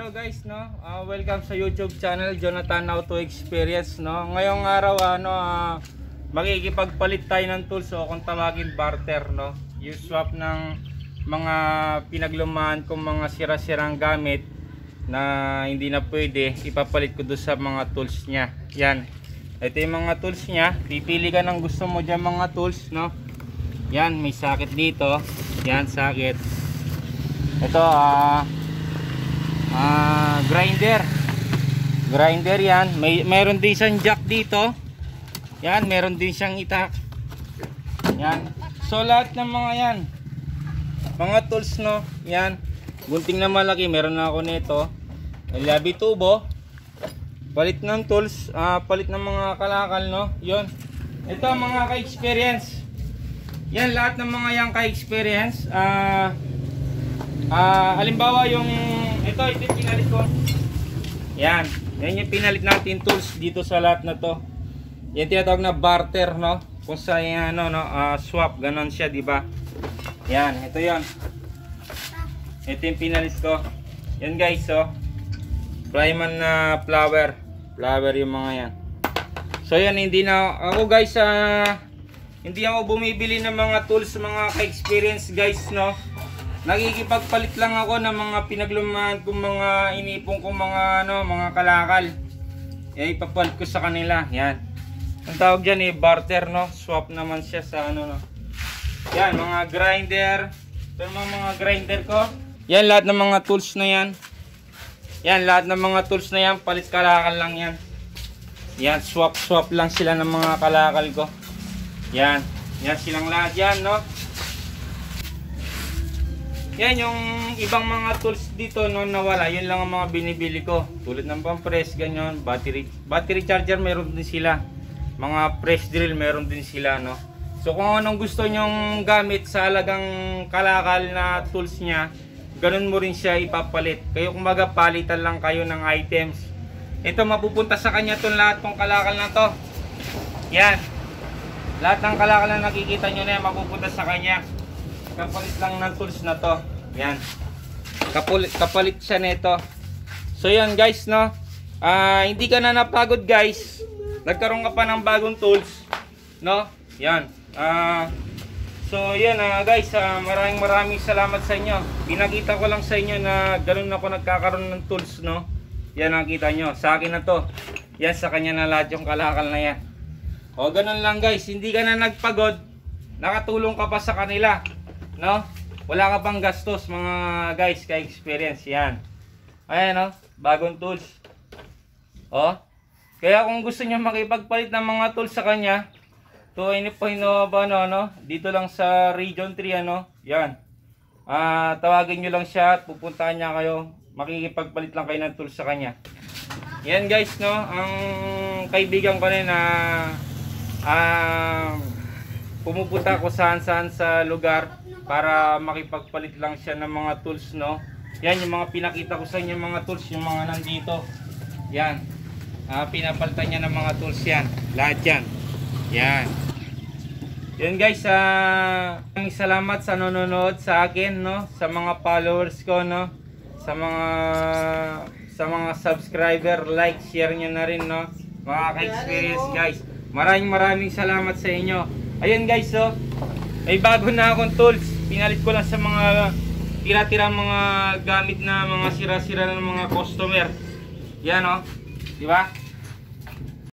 araw guys, no? Welcome sa YouTube channel Jonathan Auto Experience, no? Ngayong araw makikipagpalit tayo ng tools o kung tawagin barter, no? Yung swap ng mga pinaglumaan kong mga sira-sirang gamit na hindi na pwede, ipapalit ko doon sa mga tools niya. Yan. Ito yung mga tools niya. Pipili ka ng gusto mo dyan mga tools, no? Yan, may sakit dito. Yan, sakit. Ito, grinder yan. Mayroon din siyang jack dito. Yan, meron din siyang itak. Yan. So lahat ng mga yan, mga tools, no? Yan. Gunting na malaki, meron na ako nito. Labi tubo. Palit ng tools, palit ng mga kalakal, no? Yon. Ito mga ka-experience. Yan, lahat ng mga yan ka-experience. Halimbawa yung ito yung pinalit ko. Yan yung pinalit natin tools dito sa lahat na to. Yan tinatawag na barter, no? Kung sa swap, ganon siya, di ba? Yan, ito 'yon. Ito yung pinalit ko. Yan guys, so Flyman na flower yung mga yan. So yan, hindi na ako guys, hindi ako bumibili ng mga tools, mga ka-experience guys, no? Nakikipagpalit lang ako ng mga pinaglumaan kong mga inipong kong mga kalakal. Ipapalit ko sa kanila. Yan. Ang tawag dyan barter, no? Swap naman siya sa no? Yan, mga grinder. Ito mga grinder ko. Yan, lahat ng mga tools na yan. Yan, lahat ng mga tools na yan, palit kalakal lang yan. Yan, swap lang sila ng mga kalakal ko. Yan. Yan silang lahat yan, no? Yan yung ibang mga tools dito no nawala, yun lang ang mga binibili ko. Tulad ng pang-press, ganyan, battery charger meron din sila. Mga press drill meron din sila, no. So kung anong gusto nyong gamit sa halagang kalakal na tools niya, ganun mo rin siya ipapalit. Kayo kumaga palitan lang kayo ng items. Ito mapupunta sa kanya tong lahat tong kalakal na to. Yan. Lahat ng kalakal na nakikita nyo na yan, mapupunta sa kanya. Kapalit lang ng tools na to. Yan. Kapalit siya nito. So yan guys, no. Hindi ka na napagod guys. Nagkaroon ka pa ng bagong tools, no? Yan. So yan guys, maraming salamat sa inyo. Pinakita ko lang sa inyo na ganun ako nagkakaroon ng tools, no. Yan nakita nyo. Sa akin na to. Yan, sa kanya na lahat yung kalakal na yan. O ganun lang guys. Hindi ka na nagpagod. Nakatulong ka pa sa kanila, no? Wala ka pang gastos mga guys, ka-experience yan. Ayan, no? Bagong tools. Oh. Kaya kung gusto niyo makipagpalit ng mga tools sa kanya, to dito lang sa Region 3, ano? Yan. Tawagin niyo lang siya at pupuntahan niya kayo. Makikipagpalit lang kayo ng tools sa kanya. Yan guys, no? Ang kaibigan ko na pumupunta ako saan-saan sa lugar para makipagpalit lang siya ng mga tools, no? Yan yung mga pinakita ko sa inyo mga tools, yung mga nandito. Yan. Pinapalitan niya ng mga tools yan. Lahat yan. Yan. Yan guys, maraming salamat sa nanonood sa akin, no? Sa mga followers ko, no? Sa mga subscriber, like, share nyo na rin, no? Mga ka-experience guys. Maraming salamat sa inyo. Ayun guys, so may bago na akong tools. Pinalit ko lang sa mga tira-tirang mga gamit na mga sira-sira ng mga customer. Yan, oh. Di ba?